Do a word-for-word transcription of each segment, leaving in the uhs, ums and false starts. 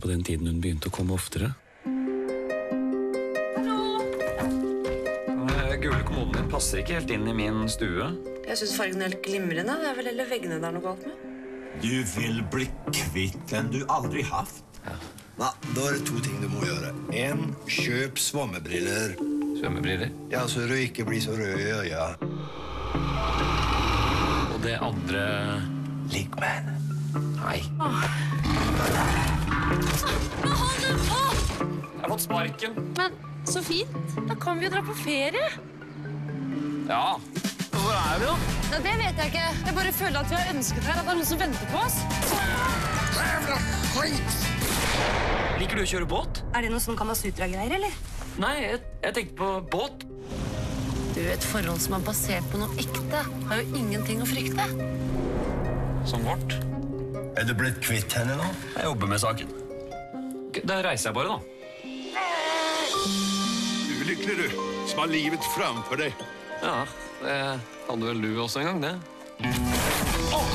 på den tiden hun begynte å komme oftere. Gule kommoden din passer ikke helt inn i min stue. Jeg synes fargen er helt glimrende. Det er vel heller veggene der noe galt med. Du vil bli kvitt den du aldri haft. Ja. Nei, da er det to ting du må gjøre. En, kjøp svømmebriller. Svømmebriller? Ja, så du ikke blir så rød i øya. Og det andre... Ligg med henne. Nei. Åh. Nå hold du på! Jeg har fått sparken. Men så fint. Da kan vi jo dra på ferie. Ja. Hvor er vi da? Ja, det vet jeg ikke. Jeg bare føler at vi har ønsket her, at det er noen som venter på oss. Liker du å kjøre båt? Er det noe sånn Kamasutra-greier, eller? Nei, jeg, jeg tenkte på båt. Du, et forhold som er basert på noe ekte, har jo ingenting å frykte. Som vårt. Er du blitt kvitt henne nå? Jeg jobber med saken. Da reiser jeg bare da. Du er lykkelig, du, som har livet framfor deg. Ja, det hadde vel du også en gang, det. Oh!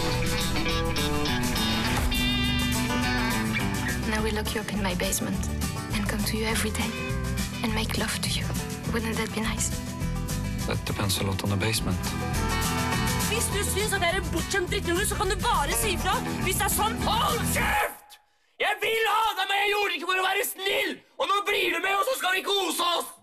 And I will lock you up in my basement and come to you every day and make love to you. Wouldn't that be nice? That depends a lot on the basement. Hvis du synes at jeg er en bortskjemt drittunge, så kan du bare si ifra. Hvis det er sånn... Hold kjeft! Jeg vil ha deg, men jeg gjorde det ikke for å være snill! Og nå blir du med, og så skal vi kose oss!